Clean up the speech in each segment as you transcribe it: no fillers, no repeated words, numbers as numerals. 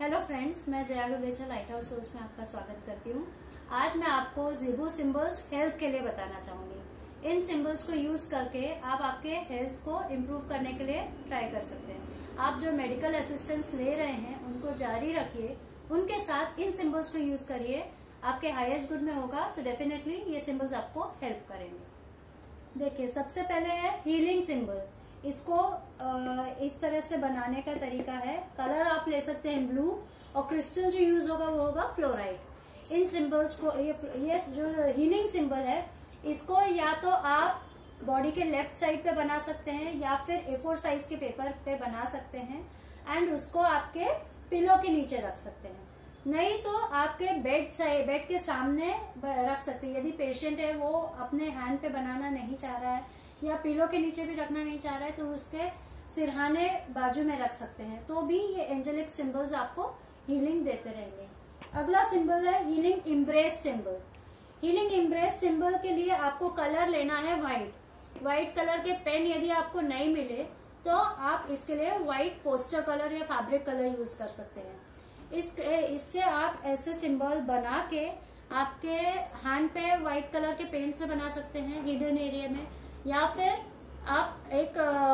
Hello friends, मैं Jaya light house souls में आपका स्वागत करती हूँ। आज मैं आपको ज़िबू सिंबल्स हेल्थ के लिए बताना चाहूंगी। इन सिंबल्स को यूज करके आप आपके हेल्थ को इम्प्रूव करने के लिए ट्राई कर सकते हैं। आप जो मेडिकल असिस्टेंस ले रहे हैं उनको जारी रखिए, उनके साथ इन सिंबल्स को यूज करिए। आपके हाईएस्ट गुड में होगा तो डेफिनेटली ये सिंबल्स आपको हेल्प करेंगे। देखिए, सबसे पहले है हीलिंग सिंबल। इसको इस तरह से बनाने का तरीका है। कलर आप ले सकते हैं ब्लू, और क्रिस्टल जो यूज होगा वो होगा फ्लोराइड। इन सिंबल्स को ये जो हीलिंग सिंबल है, इसको या तो आप बॉडी के लेफ्ट साइड पे बना सकते हैं या फिर A4 साइज के पेपर पे बना सकते हैं एंड उसको आपके पिलो के नीचे रख सकते हैं। नहीं तो आपके बेड के सामने रख सकते हैं। यदि पेशेंट है वो अपने हैंड पे बनाना नहीं चाह रहा है या पिलो के नीचे भी रखना नहीं चाह रहा है तो उसके सिरहाने बाजू में रख सकते हैं, तो भी ये एंजेलिक सिंबल्स आपको हीलिंग देते रहेंगे। अगला सिंबल है healing embrace symbol. Healing embrace symbol के लिए आपको कलर लेना है व्हाइट कलर के पेन। यदि आपको नहीं मिले तो आप इसके लिए व्हाइट पोस्टर कलर या फैब्रिक कलर यूज कर सकते हैं। इससे आप ऐसे सिंबल बना के आपके हैंड पे व्हाइट कलर के पेंट से बना सकते हैं हिडन एरिया में, या फिर आप एक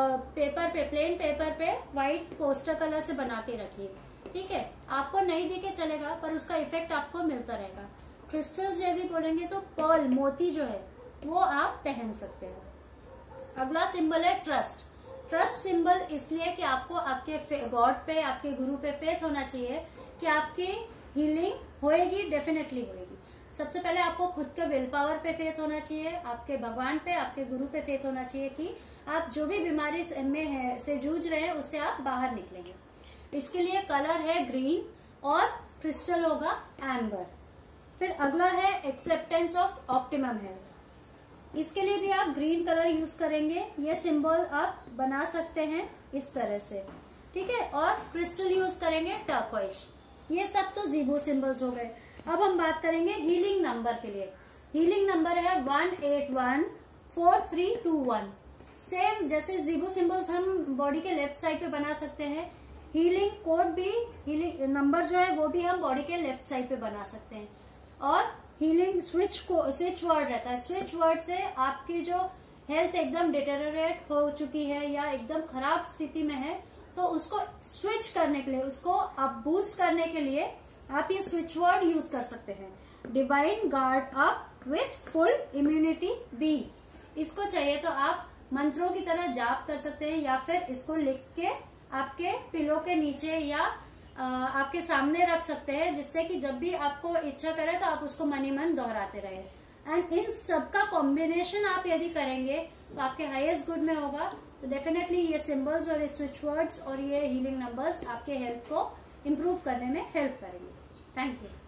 प्लेन पेपर पे व्हाइट पोस्टर कलर से बना के रखिए। ठीक है, आपको नहीं दिखे चलेगा पर उसका इफेक्ट आपको मिलता रहेगा। क्रिस्टल्स यदि बोलेंगे तो पर्ल, मोती जो है वो आप पहन सकते हैं। अगला सिंबल है ट्रस्ट। ट्रस्ट सिंबल इसलिए कि आपको आपके गॉड पे, आपके गुरु पे फेथ होना चाहिए कि आपकी हीलिंग होएगी, डेफिनेटली होएगी। सबसे पहले आपको खुद के विल पावर पे फेथ होना चाहिए, आपके भगवान पे, आपके गुरु पे फेथ होना चाहिए कि आप जो भी बीमारी से जूझ रहे हैं उससे आप बाहर निकलेंगे। इसके लिए कलर है ग्रीन और क्रिस्टल होगा एम्बर। फिर अगला है एक्सेप्टेंस ऑफ ऑप्टिमम हेल्थ। इसके लिए भी आप ग्रीन कलर यूज करेंगे। ये सिंबल आप बना सकते हैं इस तरह से, ठीक है। और क्रिस्टल यूज करेंगे टर्कोइश। ये सब तो ज़िबू सिंबल्स हो गए। अब हम बात करेंगे हीलिंग नंबर के लिए। हीलिंग नंबर है 1814321। सेम जैसे ज़िबू सिंबल्स हम बॉडी के लेफ्ट साइड पे बना सकते हैं, हीलिंग कोड भी, हीलिंग नंबर जो है वो भी हम बॉडी के लेफ्ट साइड पे बना सकते हैं। और हीलिंग स्विच वर्ड रहता है। स्विच वर्ड से आपकी जो हेल्थ एकदम डिटेरियोरेट हो चुकी है या एकदम खराब स्थिति में है तो उसको स्विच करने के लिए, उसको अप बूस्ट करने के लिए आप ये स्विच वर्ड यूज कर सकते हैं। Divine guard up with full immunity be. इसको चाहिए तो आप मंत्रों की तरह जाप कर सकते हैं या फिर इसको लिख के आपके पिलो के नीचे या आपके सामने रख सकते हैं, जिससे कि जब भी आपको इच्छा करे तो आप उसको मन ही मन दोहराते रहे। एंड इन सबका कॉम्बिनेशन आप यदि करेंगे तो आपके हाईएस्ट गुड में होगा। तो डेफिनेटली ये सिंबल्स और ये स्विच वर्ड्स और ये हीलिंग नंबर्स आपके हेल्थ को इम्प्रूव करने में हेल्प करेंगे। Thank you.